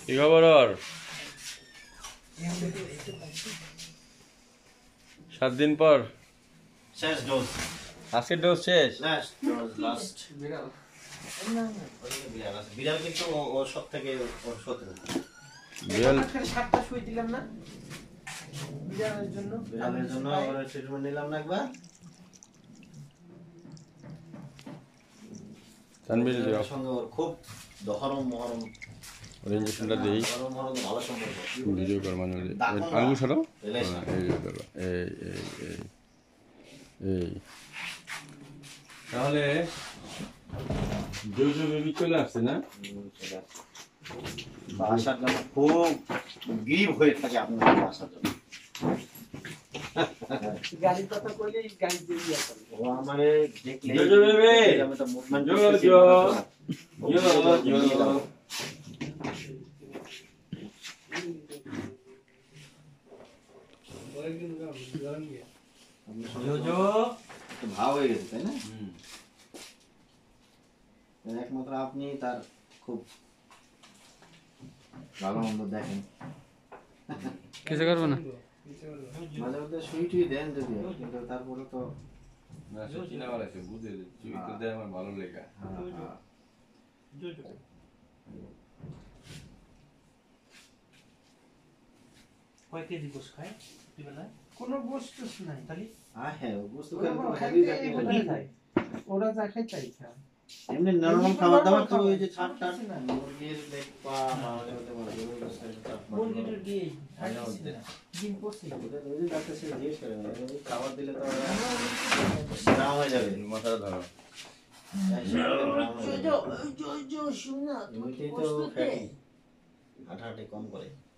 কি খবর ওর? 7 দিন পর শেষ ডোজ। আজকের ডোজ শেষ। লাস্ট বিড়াল কিন্তু ও সব থেকে ওর শত্রু। বিড়াল 7টা শুই দিলাম না বিড়ালের জন্য ওর ট্রিটমেন্ট নিলাম না একবার। তানভীর দিও সঙ্গে ওর খুব দহরম মহরম ওর ইঞ্জেকশনটা দেই। দহরম মহরম ভালো সম্পর্ক। ভিডিও কর মানে আঙ্গুল সরো। এই ধরো এই তাহলে জোজো বেবি চলে আসছে না? বাসার জন্য খুব গিভ হয়ে থাকে আপনার বাসার জন্য। গাড়ির কথা কইলে গাড়ি দিয়ে আসে ও আমারে দেখলে জোজো বেবি আমি তো মুভমেন্ট জোজো জোজো ভাব হয়ে গেছে তাই না? একমাত্র আপনি তার খুব ভালো মন্দ দেখেন। কিছু করবো না। মাঝে মধ্যে শুই টুই দেন যদিও, কিন্তু তারপরে তো না চিনা বলা আছে বুঝে চুইতে দেয় আমার ভালো লেখা। কয় কেজি গোশ খায় বেলায়? কোনো গোশ নাই খালি হ্যাঁ বুঝতে খায় ওরা যা খায় তাই খায়। এমনি নরমাল খাবার দাবার তো ওই যে ছাট টাট মুরগির লেগ পা মাঝে মধ্যে মুরগির দিয়ে ডিম পড়ছে ওই যে ডাক্তার সে জিজ্ঞেস করে খাবার দিলে তো ব্রাউন হয়ে যাবে মাথাটা ধরো। এমনিতেই তো ফ্যাটি হাঁটাহাঁটি কম করে।